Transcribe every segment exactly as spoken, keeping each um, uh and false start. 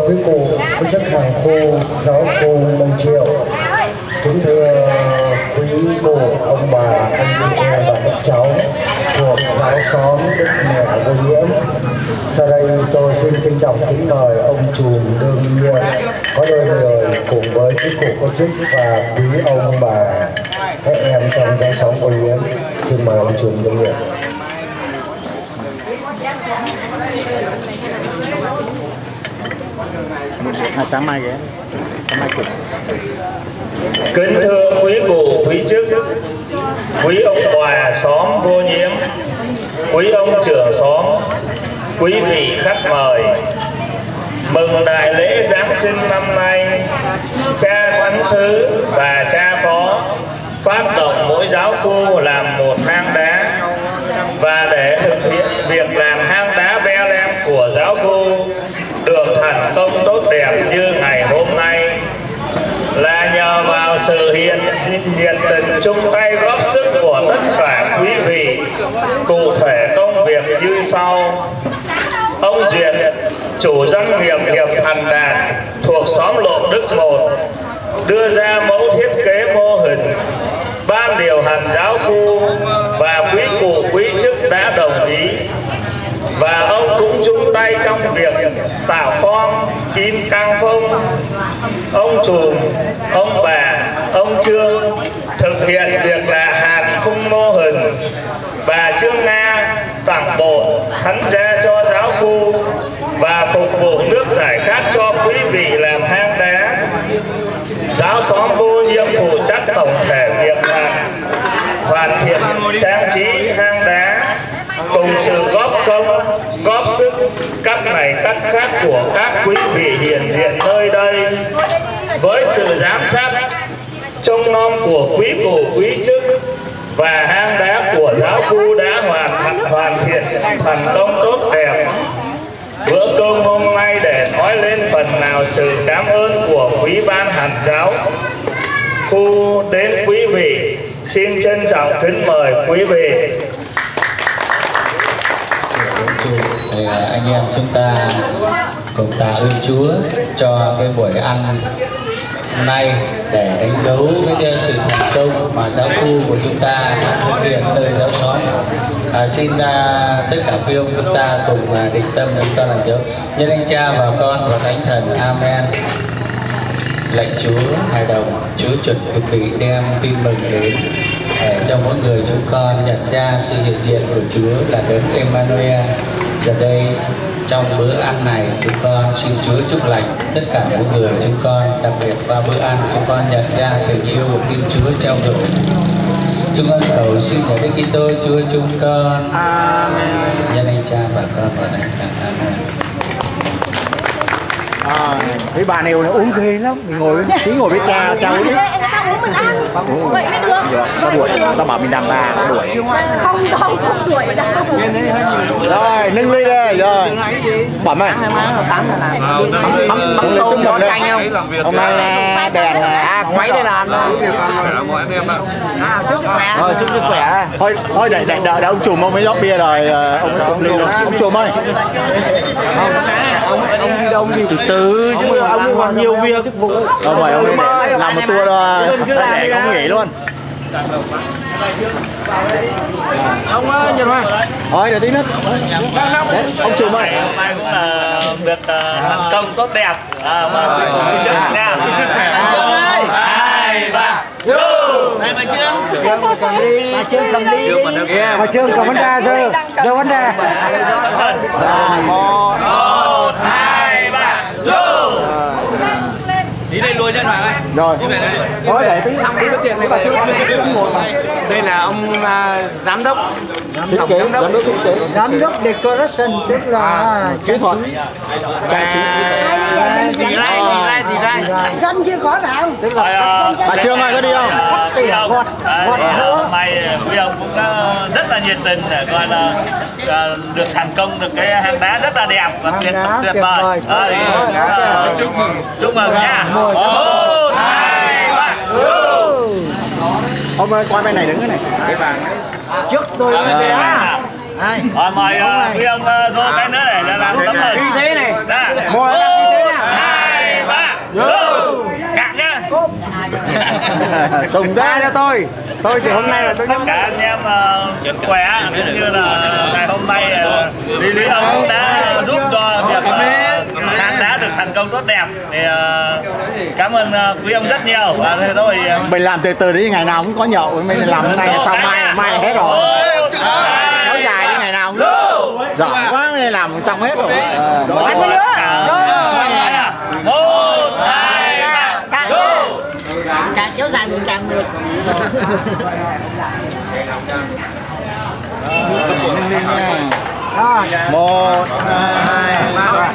quý cụ, quý chức hàng khu, giáo khu Mông Triệu, kính thưa quý cụ, ông bà, anh chị em và các cháu thuộc giáo xóm Đức Mẹ Vô Nhiễm. Sau đây tôi xin trân trọng kính mời ông Trùm đương nhiệm có đôi lời cùng với quý cụ có chức và quý ông bà các em trong giáo xóm Vô Nhiễm. Xin mời ông Trùm đương nhiệm. À, sáng mai ghé. Sáng mai kịp. Kính thưa quý cụ, quý chức, quý ông bà xóm Vô Nhiễm, quý ông trưởng xóm, quý vị khách mời, mừng đại lễ Giáng sinh năm nay, cha thánh xứ và cha phó phát động mỗi giáo khu làm một hang đá, và để thực hiện việc làm hang đá Be Lem của giáo khu được thành công tốt đẹp như ngày hôm nay là nhờ vào sự hiện nhiệt tình chung tay góp sức của tất cả quý vị. Cụ thể công việc như sau: ông Duyệt, chủ doanh nghiệp Hiệp Thành Đạt thuộc xóm Lộ Đức một, đưa ra mẫu thiết kế mô hình. Ban điều hành giáo khu và quý cụ quý chức đã đồng ý, và ông cũng chung tay trong việc tạo form, in căng phong. Ông Trùm, ông bà, ông Trương thực hiện việc là hàn khung mô hình, và Trương Nga tặng bộ thánh gia cho giáo khu và phục vụ nước giải khát cho quý vị làm hang đá. Giáo xóm Vô Nhiễm phụ trách tổng thể việc làm hoàn thiện trang trí hang đá, cùng sự góp công, góp sức các này các khác của các quý vị hiện diện nơi đây. Với sự giám sát trông nom của quý cụ quý chức và hang đá của giáo khu đã hoàn thành hoàn thiện thành công tốt đẹp. Bữa cơm hôm nay để nói lên phần nào sự cảm ơn của quý ban hành giáo khu đến quý vị. Xin trân trọng kính mời quý vị. Thì anh em chúng ta cùng tạ ơn Chúa cho cái buổi ăn hôm nay để đánh dấu cái sự thành công mà giáo khu của chúng ta đã thực hiện nơi giáo xóm. À, xin uh, tất cả quý ông chúng ta cùng uh, định tâm chúng ta làm dấu nhân anh Cha và Con và Thánh Thần. Amen. Lạy Chúa hài đồng, Chúa chuẩn quý vị đem tin mừng đến để cho mỗi người chúng con nhận ra sự hiện diện của Chúa là đấng Emmanuel. Giờ đây trong bữa ăn này chúng con xin Chúa chúc lành tất cả mỗi người chúng con, đặc biệt qua bữa ăn chúng con nhận ra tình yêu của Thiên Chúa trao dồi. Chúng con cầu xin ở Đức Kitô Chúa chúng con. Amen. Nhân anh Cha và Con và Thánh Thần. Amen. À, mấy bà này nó uống ghê lắm, mình ngồi tí ngồi với cha cha uống đi. Người ta uống mình ăn, vậy mới được. Ta đuổi, ta bảo mình đàn bà, ta đuổi. Không không không đuổi đâu. Rồi nâng ly đây rồi. Bẩm ơi. Bấm bấm lên chúc mừng chanh không? Hôm nay đèn à quấy đây làm thôi. À chúc sức khỏe. Rồi chúc sức khỏe. Thôi thôi để để đợi ông Trùm ông mới rót bia rồi ông ông ly ông Trùm ơi. Ông ông đi đâu đi từ từ chứ ông còn nhiều việc chức vụ. Không phải ông đi để làm một tour thôi, để không nghỉ luôn. Ông ơi, Nhật Hoàng. Thôi để tí nữa. Ông Trùm ơi. Hôm nay cũng là được thành công tốt đẹp. À, và xin chúc nha. Xin khỏe. Hai ba. Này bà Trương. Bà Trương cầm ly. Bà Trương cầm vấn đề giờ. Giờ vấn đề. Một, hai, ba. Đi đây luôn nha Hoàng ơi. Rồi. Thôi để tí xong cái tiền này bà Trương ngồi. Đây là ông uh, giám đốc thiết kế, giám đốc thiết kế, giám đốc decoration tức là à, kỹ thuật, trang trí. Thì ra, thì ra, thì ra. Dân chưa có phải không? tức là Bà Trương ơi có đi không? tỉ gọt gọt nữa. Hôm nay quý ông cũng rất là nhiệt tình để coi là được thành công được cái hang đá rất là đẹp và tuyệt tuyệt vời. Chúc mừng, chúc mừng nha. Một, hai, ba. Ông ơi qua bên này đứng cái này. Cái vàng Trước tôi mới về á. Rồi mời quý ông vô cái nữa để làm tấm hình. Như thế này. Một, hai, À, sùng ra cho tôi. Tôi thì hôm nay là tôi tất cả anh em uh, sức khỏe cũng như là ngày hôm nay uh, Lý Lý ông đã giúp cho việc uh, hàng đá được thành công tốt đẹp. Thì uh, cảm ơn uh, quý ông rất nhiều. Và thế thôi uh, mình làm từ từ đi, ngày nào cũng có nhậu, mình làm cái này sau mai mai là hết rồi. Nói dài đi, ngày nào cũng giỏi quá nên làm xong hết rồi. Anh nữa. Một, hai, ba, go! Càng kéo dài mình càng được. Một, hai, ba,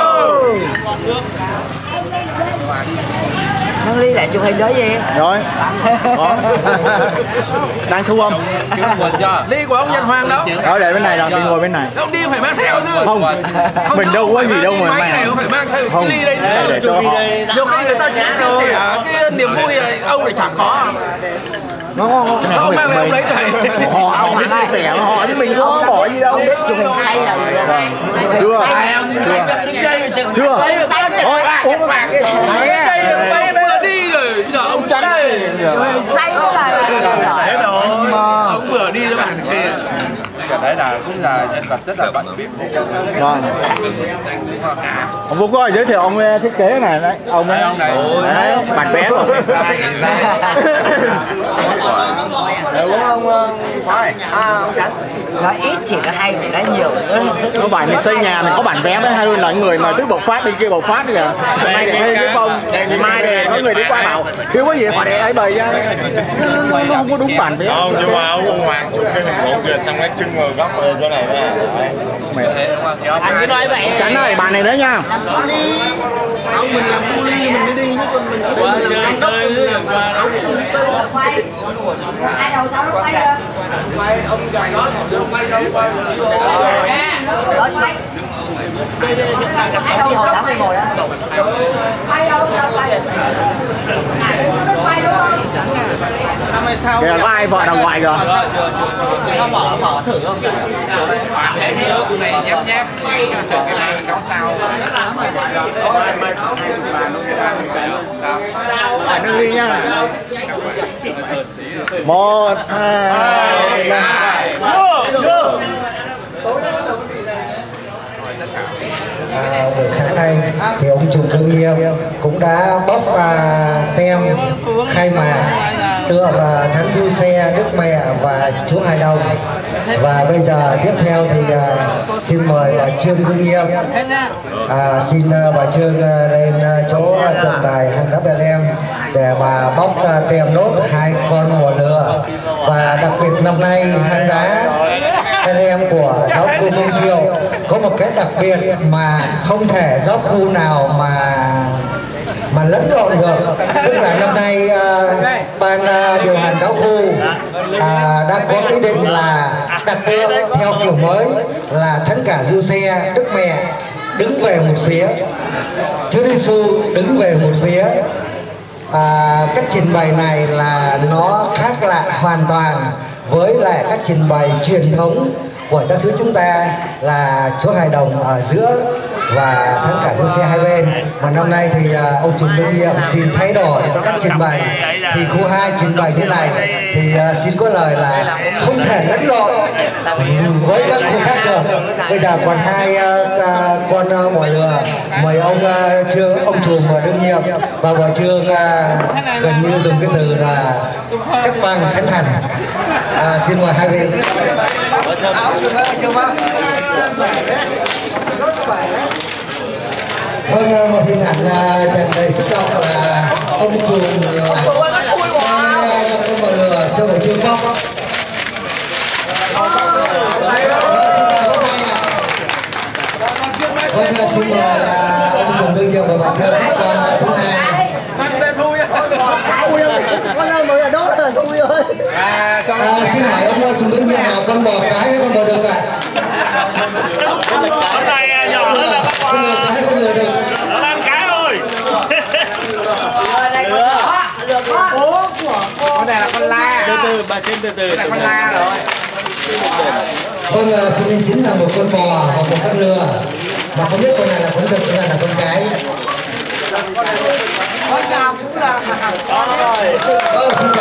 Nâng ly lại chụp hình đó gì? rồi. Có. Đang thu âm. Ly của ông Nhật Hoàng đâu? Đó để bên này rồi, đi ngồi bên này. Ông đi phải mang theo chứ. Không, mình đâu có gì đâu mà máy này phải mang theo không. cái ly đây. Để, để cho họ. Nhiều khi người ta chỉ chia sẻ cái niềm vui này, ông lại chẳng có. Nó không, Ông mang về ông lấy này. họ ông biết chia sẻ họ chứ mình có bỏ gì đâu. Chụp hình say là Chưa, chưa, chưa. Thôi, uống bạc đi. Ông vừa đi rồi, bây giờ ông chắn đây. say nữa là Thế rồi. Ông vừa đi cho bạn kia. Đấy là cũng là nhân vật rất là bận bịu. Vâng. Ông Vũ có giới thiệu ông thiết kế này đấy, ông ấy. Ông này. Đấy, bản vẽ rồi. Đúng không Khoai? à, ông Chánh nói ít thì nó hay, phải nói nhiều nữa. Không phải mình xây nhà mình có bản vẽ mới hay hơn là người mà cứ bộc phát bên kia bộc phát kìa. Mai để thêm cái bông, mai để có người đi qua bảo thiếu có gì họ để ấy bày ra. Nó, nó không có đúng bản vẽ. Không, nhưng mà ông Hoàng chụp cái hình bộ duyệt xong cái chân vào góc ở chỗ này nè. Anh cứ nói vậy. Chắn ơi, bàn này nữa nha. Ông mình làm bu ly mình mới đi chứ còn mình qua chơi chơi qua đâu quay. Hai đầu sáu nó quay ra. Quay ông gần đó thì quay đâu quay. Đó quay. Hai đầu hồi tám ngồi đó. Quay đâu đâu quay. Quay đúng không? Kìa có ai vợ nào ngoại kìa. Sao mở mở thử không? Thế cái ướp này nhép nhép cái này cháu sao Phải nâng ly nha. Một, hai, ba. À, buổi sáng nay thì ông Trùm Thương Nghiêm cũng đã bóc à, tem khai mạc tựa vào Thánh Du Xe, Đức Mẹ và Chúa Hài Đồng. Và bây giờ tiếp theo thì à, xin mời bà Trương Thương Nghiêm, à, xin à, bà Trương à, lên à, chỗ tượng đài Hang Đá Bethlehem để mà bóc à, tem nốt hai con mùa lừa. Và đặc biệt năm nay Hang Đá Bethlehem của giáo khu Mông Triều có một cái đặc biệt mà không thể giáo khu nào mà mà lẫn lộn được. Tức là năm nay uh, ban uh, điều hành giáo khu uh, đang có ý định là đặt tượng theo kiểu mới là Thánh Cả Du Xe, Đức Mẹ đứng về một phía, Chúa Giêsu đứng về một phía. À, cách trình bày này là nó khác lạ hoàn toàn với lại cách trình bày truyền thống của giáo xứ chúng ta là Chúa Hài Đồng ở giữa và Thánh Cả Du Xe hai bên. Mà năm nay thì uh, ông Trùm Đương Nhiệm xin thay đổi cái cách trình bày, thì khu hai trình bày thế này thì uh, xin có lời là không thể lẫn lộn với các khu khác được. Bây giờ còn hai uh, uh, con uh, mồi lừa, mời ông uh, Trương, ông Trùm Đương Nhiệm và vợ Trương uh, gần như dùng cái từ là cắt băng khánh thành. Uh, xin mời hai vị. Vâng, một hình ảnh tràn đầy xúc động là ông Trùm là con bò lừa cho buổi trưa phong. Vâng, xin mời ông Trùm Đương Nhiệm và bà Trương con thứ hai. Con ơi, mới ở đó rồi, Thui ơi. À, xin hỏi ông Trùm Đương Nhiệm là con bò cái hay con bò đực ạ? Con này nhỏ hơn là con bò. Cái con lừa đực. Nó đang cái thôi. Con này là con la. Từ từ bà trên từ từ. Cái này con la rồi. Vâng, xin lên chính là một con bò hoặc một con lừa, mà không biết con này là con đực hay là con cái. Con nào cũng là Vâng, xin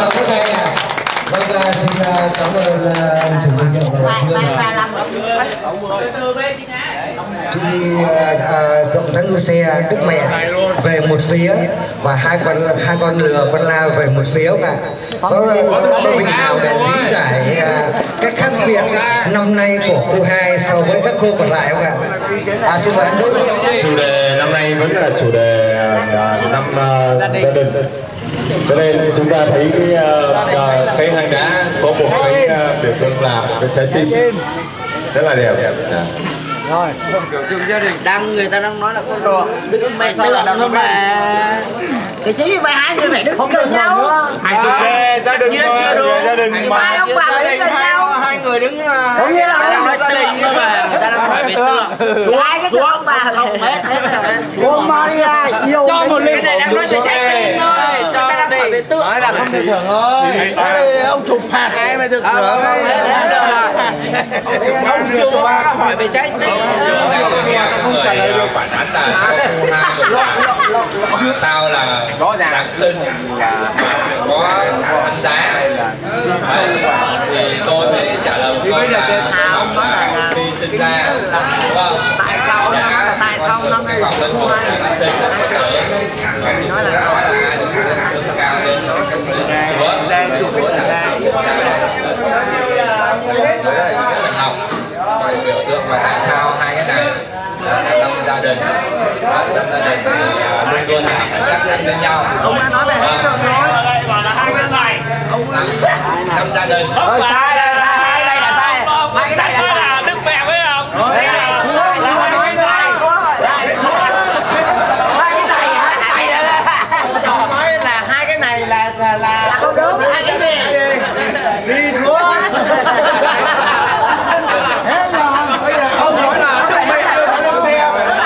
cảm ơn ông chủ tịch hội tổng thắng đua xe Đức Mẹ về một phía và hai con hai con lừa con la về một phía mà có có vị nào để lý giải các khác biệt năm nay của khu hai so với các khu còn lại không ạ? À, xin mời anh Dũng. Chủ đề năm nay vẫn là chủ đề uh, năm uh, gia đình. Cho nên chúng ta thấy cái uh, cây hang đá có một cái uh, biểu tượng là một cái trái tim rất là đẹp. Yeah. Rồi, biểu tượng gia đình đang người ta đang nói là con đồ đức mẹ tượng thôi mà. Cái chính là hai người phải đứng gần nhau. Hai chủ đề gia đình thôi, gia đình mà. Hai ông bà phải đứng gần nhau. Hai người đứng. Có nghĩa là đang nói tượng thôi mà. Người ta đang nói về tượng. Hai cái tượng ông bà không hết hết rồi. cô Maria yêu cho một ly này đang nói về trái tim thôi. Cho ta đang hỏi về tượng. Nói là không được thưởng ơi. Ông chụp hạt ai mà được thưởng. Ông chụp hỏi về trái tim. Không trả lời được phản ánh là sao là rõ ràng Giáng sinh là có đánh giá thì tôi mới trả lời một câu là khi sinh ra đúng không? Tại sao nó tại sao nó cái vòng linh hồn đã sinh là cái tử và chúng tôi đã nói là ai được nâng cao lên Chúa Chúa là học biểu tượng và tại sao hai cái này trong gia đình trong gia đình thì luôn luôn là phải sát cánh với nhau. Ông đã nói về hai cái rồi. Đây bảo là hai cái này. Trong gia đình. Không sai đây là hai đây là sai. Hai cái này là Đức Mẹ với ông. Sai này. Nói sai. Hai cái này nói là hai cái này là là là câu đúng. Hai cái gì? Đi xuống. ông nói là Đức Mẹ đưa con đua xe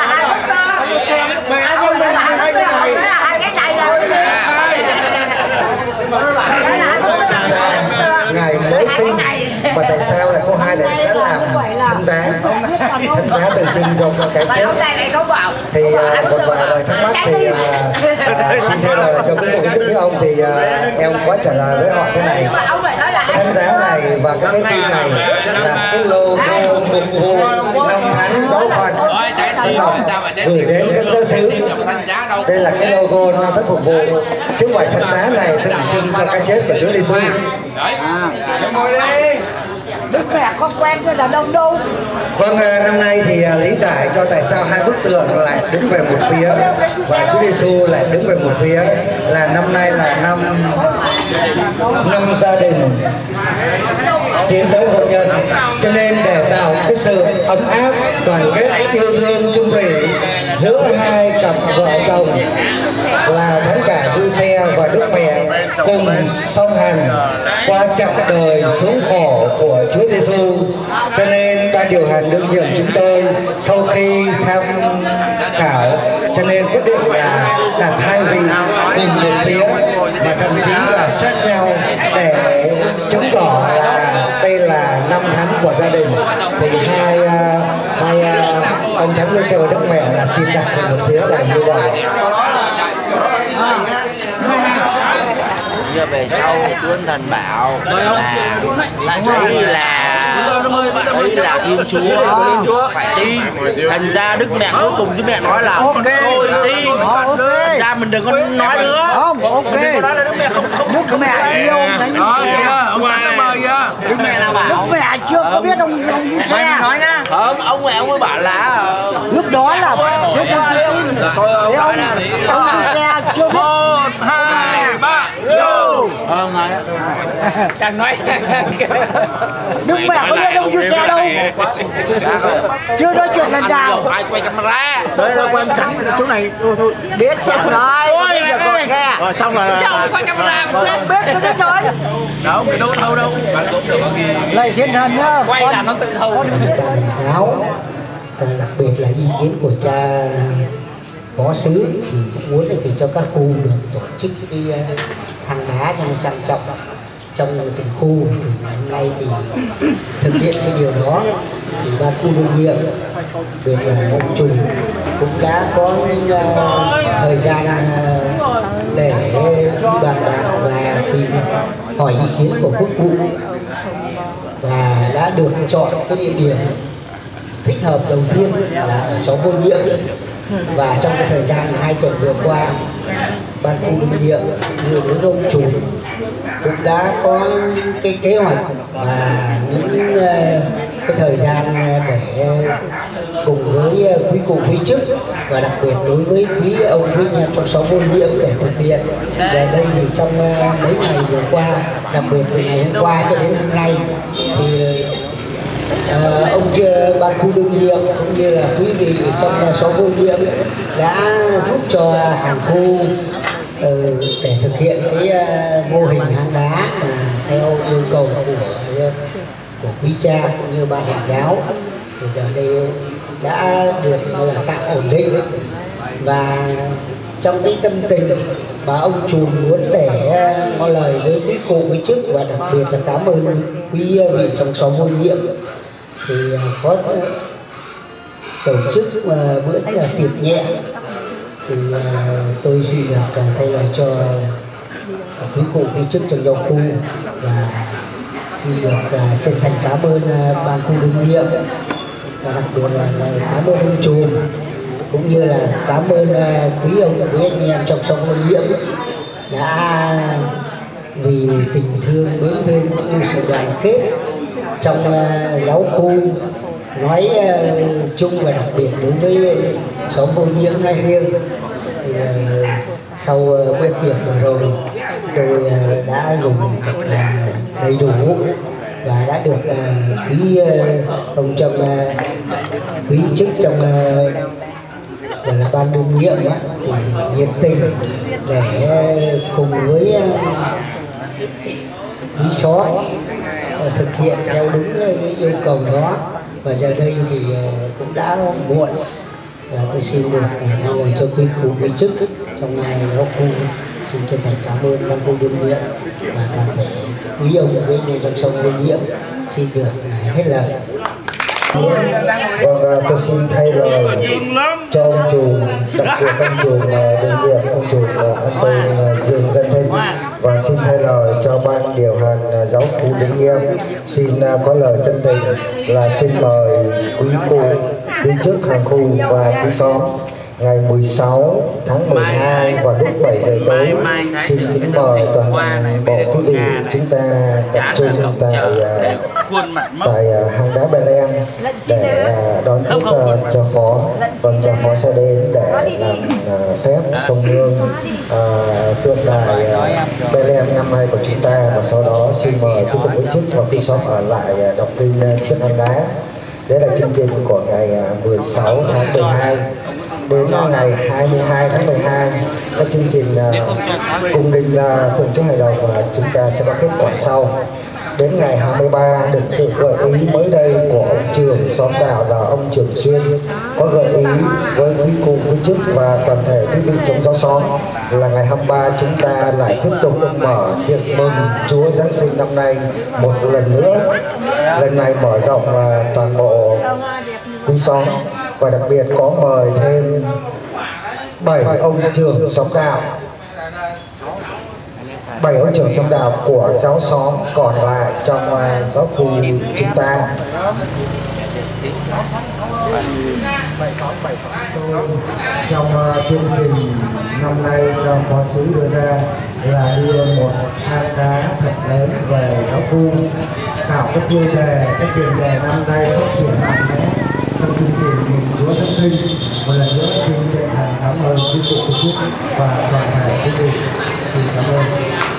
ngày mới sinh và tại sao lại có hai lại đã làm thân giá thân giá tượng trưng cho cái chết thì uh, một vài lời thắc mắc thì uh, uh, xin theo lời cho cái cuộc trước với ông thì uh, em có trả lời với họ thế này: thân giá này và cái trái tim này là cái logo phục vụ năm thánh giáo phận dân tộc gửi đến các giáo xứ. Đây là cái logo năm thánh phục vụ chứ không phải thân giá này tượng trưng cho cái chết của Chúa Giêsu. Đức Mẹ có quen với đàn ông đâu. Vâng, năm nay thì lý giải cho tại sao hai bức tượng lại đứng về một phía và Chúa Giêsu lại đứng về một phía là năm nay là năm năm gia đình tiến tới hôn nhân, cho nên để tạo cái sự ấm áp đoàn kết yêu thương chung thủy giữa hai cặp vợ chồng là Thánh Cả Đua Xe và Đức Mẹ cùng song hành qua chặng đời xuống khổ của Chúa Giêsu, cho nên ban điều hành đương nhiệm chúng tôi sau khi tham khảo cho nên quyết định là đặt hai vị cùng một phía và thậm chí là sát nhau để chứng tỏ là đây là năm thánh của gia đình. Thì hai hai ông Thánh Đua Xe và Đức Mẹ là xin đặt về một phía là như vậy. Giờ về sau Chúa Thần bảo là thấy là thấy là Thiên Chúa phải tin. Thành ra Đức Mẹ cuối cùng Đức Mẹ nói là tôi tin. Thành ra mình đừng có nói nữa. Không, ok. Đức Mẹ yêu Thánh Ông Thánh mời kìa. Đức Mẹ nào bảo? Đức Mẹ chưa có biết ông ông đua xe. Nói nhá. Không, ông mẹ ông mới bảo là lúc đó là Đức Chúa tin. Thế ông ông đua xe chưa biết. Một, hai, ba, vô. Không nói. Chẳng nói. Đức Mẹ có biết ông đua xe đâu. Chưa nói chuyện lần nào. Ai quay camera. Đấy là quan trọng chỗ này thôi thôi. Biết xong rồi. Ôi kìa. Rồi xong rồi. Quay camera mà chết. Biết cái biết rồi. Đâu, cái đâu thâu đâu. Bạn cũng được có ghi. Lạy Thiên Thần nhá. Quay là nó tự thâu. Giáo, còn đặc biệt là ý kiến của cha phó sứ thì cũng muốn thì cho các khu được tổ chức cái thang đá cho nó trang trọng trong từng khu. Thì hôm nay thì thực hiện cái điều đó thì ban khu đương nhiệm được là ông Trùng cũng đã có những uh, thời gian uh, để đi bàn bạc và tìm hỏi ý kiến của quốc vụ và đã được chọn cái địa điểm thích hợp đầu tiên là ở xóm Vô Nhiệm. Và trong cái thời gian hai tuần vừa qua, ban khu đương nhiệm như đến ông chủ cũng đã có cái kế hoạch và những cái thời gian để cùng với quý cụ quý chức và đặc biệt đối với quý ông quý nhân trong xóm Vô Nhiệm để thực hiện. Giờ đây thì trong mấy ngày vừa qua, đặc biệt từ ngày hôm qua cho đến hôm nay thì À, ông ban khu đương nhiệm cũng như là quý vị trong xóm Vô Nhiệm đã giúp cho hàng khu uh, để thực hiện cái uh, mô hình hang đá mà theo yêu cầu của của quý cha cũng như ban hành giáo. Thì giờ đây đã được là tạo ổn định, và trong cái tâm tình mà ông Trùm muốn để có lời với quý cụ quý chức và đặc biệt là cảm ơn quý vị trong xóm Vô Nhiệm thì có tổ chức uh, bữa là tiệc nhẹ, thì uh, tôi xin được uh, thay lời cho quý cụ quý chức trong giáo khu và xin được uh, chân thành cảm ơn uh, ban khu đương nhiệm và đặc biệt là uh, cảm ơn ông Trùm cũng như là cảm ơn uh, quý ông quý anh em trong xóm Vô Nhiệm đã vì tình thương mến thương cũng như sự đoàn kết trong uh, giáo khu nói uh, chung và đặc biệt đối với xóm Vô Nhiệm nói riêng. Thì uh, sau uh, bữa tiệc vừa rồi tôi uh, đã dùng thật là đầy đủ và đã được uh, quý uh, ông trong uh, quý chức trong uh, và là ban đương nhiệm uh, thì nhiệt tình để uh, cùng với uh, quý xóm thực hiện theo đúng cái yêu cầu đó. Và giờ đây thì cũng đã muộn và tôi xin được thay lời cho quý cụ quý chức trong ngày giáo khu xin chân thành cảm ơn ban khu đương nhiệm và toàn thể quý ông với người trong xóm Vô Nhiệm xin được hết lời. Vâng, tôi xin thay lời cho ông Trùm, đặc biệt ông Trùm đương nhiệm, ông Trùm anh tên Dương Dân Thinh, và xin thay lời cho ban điều hành giáo khu đương nhiệm xin có lời tân tình là xin mời quý cụ, quý chức hàng khu và quý xóm ngày mười sáu tháng mười hai vào lúc bảy giờ tối xin kính mời toàn bộ quý vị chúng ta tập trung tại tại hang đá Bethlehem để đón tiếp cha phó. Vâng, cha phó sẽ đến để làm phép sông nương tượng đài Bethlehem năm nay của chúng ta, và sau đó xin mời quý vị chức và quý xóm ở lại đọc kinh trước hang đá. Đấy là chương trình của ngày mười sáu tháng mười hai. Đến ngày hai mươi hai tháng mười hai, các chương trình uh, cung đình uh, thượng chúc hài đồng và uh, chúng ta sẽ có kết quả sau. Đến ngày hai mươi ba, được sự gợi ý mới đây của ông trưởng xóm đạo là ông Trường Xuyên có gợi ý với quý cụ quý chức và toàn thể quý vị trong giáo xóm là ngày hai mươi ba chúng ta lại tiếp tục mở tiệc mừng Chúa Giáng sinh năm nay một lần nữa. Lần này mở rộng uh, toàn bộ quý xóm và đặc biệt có mời thêm bảy ông trưởng xóm đạo, bảy ông trưởng xóm đạo của giáo xóm còn lại trong uh, giáo khu chúng ta. Trong uh, chương trình năm nay cho phó sứ đưa ra là đưa một hang đá thật lớn về giáo khu, khảo cái tiêu đề, cái tiền đề năm nay phát triển mạnh mẽ trong chương trình mừng Chúa Giáng sinh. Một lần nữa xin chân thành cảm ơn quý cụ quý chức và toàn thể quý vị. Xin cảm ơn.